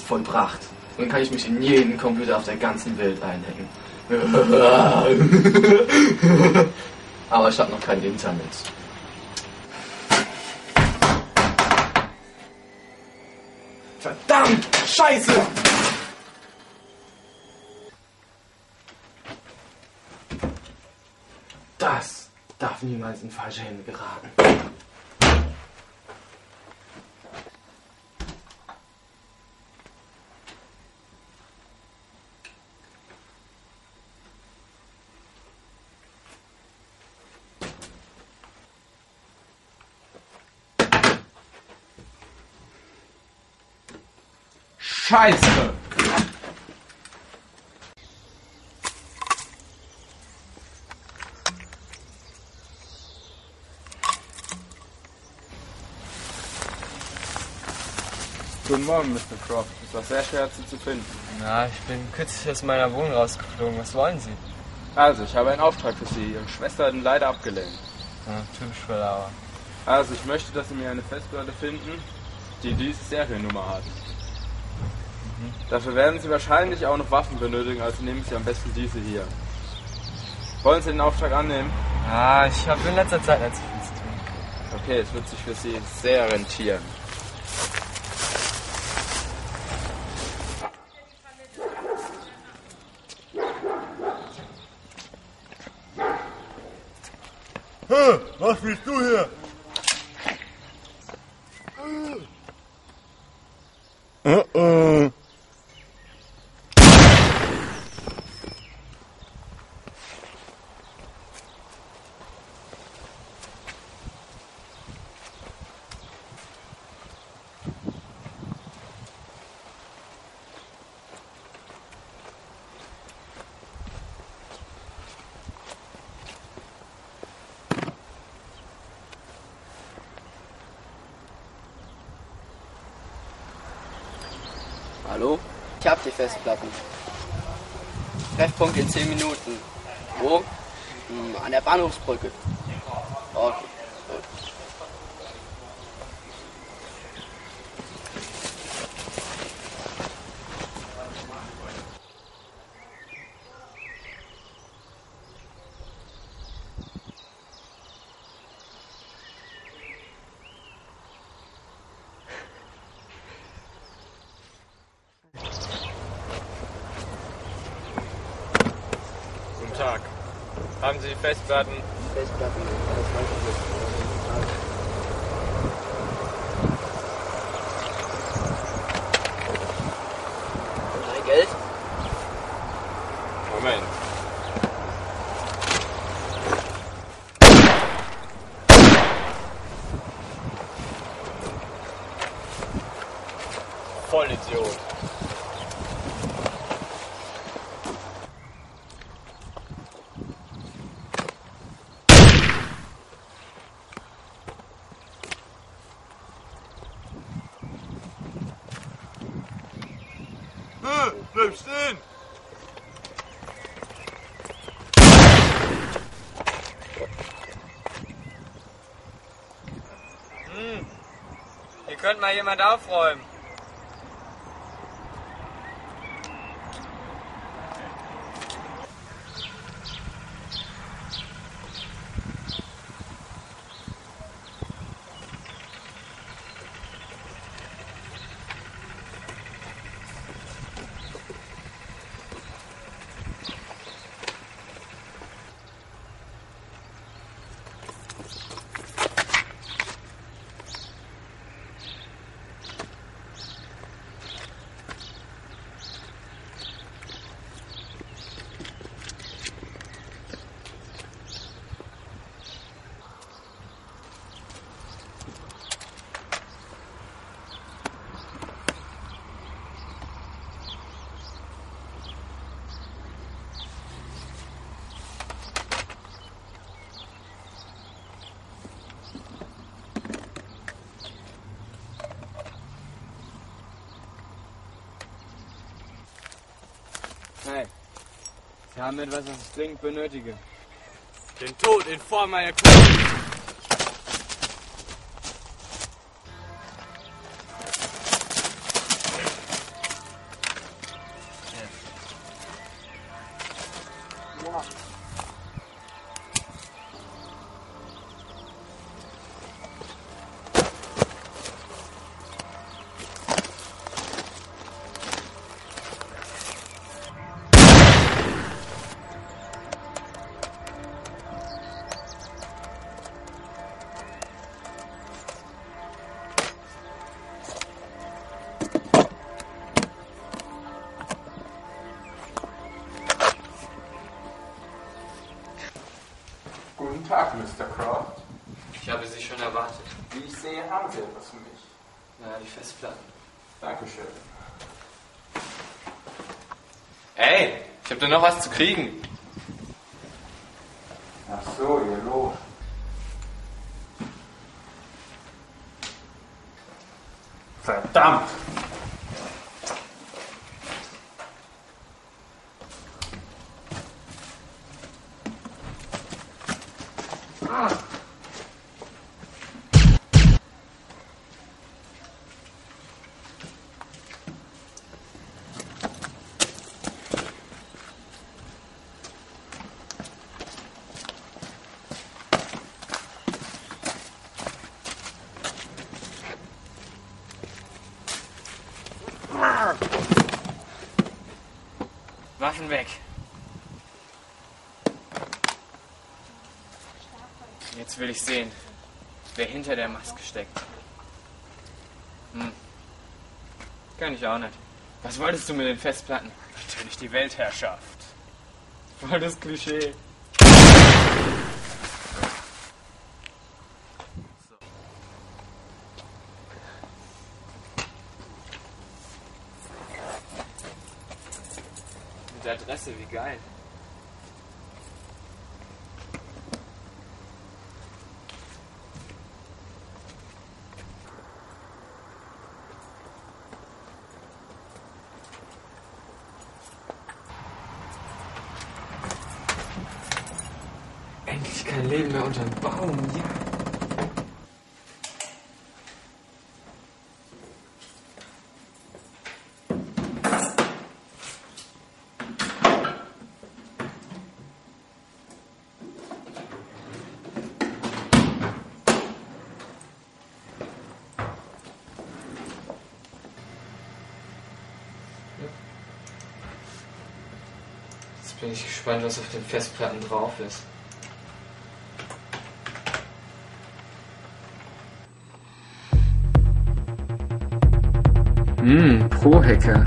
vollbracht. Und dann kann ich mich in jeden Computer auf der ganzen Welt einhängen. Aber ich habe noch kein Internet. Verdammt! Scheiße! Das darf niemals in falsche Hände geraten. Scheiße! Guten Morgen, Mr. Croft. Es war sehr schwer, Sie zu finden. Na, ich bin kürzlich aus meiner Wohnung rausgeflogen. Was wollen Sie? Also, ich habe einen Auftrag für Sie. Ihre Schwester hat ihn leider abgelehnt. Ja, typisch für Lauer. Also, ich möchte, dass Sie mir eine Festplatte finden, die diese Seriennummer hat. Dafür werden Sie wahrscheinlich auch noch Waffen benötigen, also nehmen Sie am besten diese hier. Wollen Sie den Auftrag annehmen? Ah, ich habe in letzter Zeit nicht so viel zu tun. Okay, es wird sich für Sie sehr rentieren. Was willst du hier? Hallo? Ich hab die Festplatten. Treffpunkt in 10 Minuten. Wo? An der Bahnhofsbrücke. Okay. Gut. Guten Tag. Haben Sie Festplatten? Festplatten, alles weitere. Dein Geld? Moment. Vollidiot. Bleib stehen! Hier könnte mal jemand aufräumen. Hey, Sie haben etwas, was ich dringend benötige. Den Tod in Form meiner Kugel. Mr. Croft. Ich habe Sie schon erwartet. Wie ich sehe, haben Sie etwas für mich. Na, die Festplatten. Dankeschön. Ey, ich habe da noch was zu kriegen. Ach so, ihr Los. Verdammt! Waffen weg. Jetzt will ich sehen, wer hinter der Maske steckt. Kann ich auch nicht. Was wolltest du mit den Festplatten? Natürlich die Weltherrschaft. Voll das Klischee. Mit Adresse, wie geil. Endlich kein Leben mehr unterm Baum, ja. Jetzt bin ich gespannt, was auf den Festplatten drauf ist. Pro-Hacker.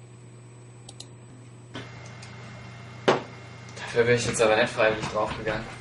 Dafür wäre ich jetzt aber nicht freiwillig draufgegangen.